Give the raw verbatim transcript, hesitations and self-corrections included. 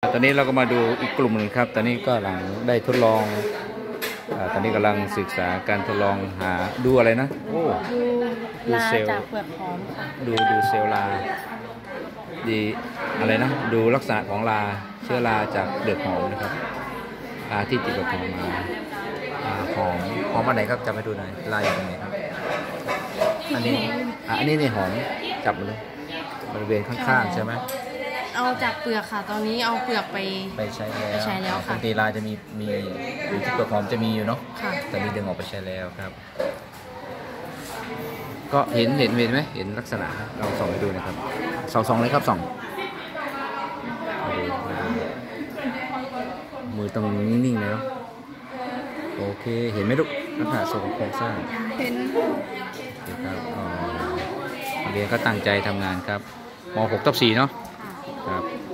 ตอนนี้เราก็มาดูอีกกลุ่มหนึ่งครับตอนนี้ก็หลังได้ทดลองตอนนี้กำลังศึกษาการทดลองหาดูอะไรนะโอ้ดูลาจากเปลือกหอมค่ะดูดูเซลล์ลาดีอะไรนะดูลักษณะของลาเชื้อราจากเปลือกหอมนะครับลาที่ติดกับหอมมาหอมหอมอันไหนครับจำให้ดูหน่อยลาอย่างไรครับอันนี้อันนี้นี่หอมจับมาเลยบริเวณข้างๆใช่ไหมเอาจากเปลือกค่ะตอนนี้เอาเปลือกไปไปใช้แล้วไปใช้แล้วค่ะปกติลาจะมีมีอยู่ที่เปลือกหอมจะมีอยู่เนาะค่ะแต่นี้ดึงออกไปใช้แล้วครับก็เห็นเห็นเห็นไหมเห็นลักษณะเราส่องให้ดูนะครับส่องส่องเลยครับส่องมือตรงนิ่งๆเลยเนาะโอเคเห็นไหมลูกลักษณะทรงโครงสร้างเห็นครับเรียนก็ตั้งใจทำงานครับม หก ทับ สี่เนาะครับ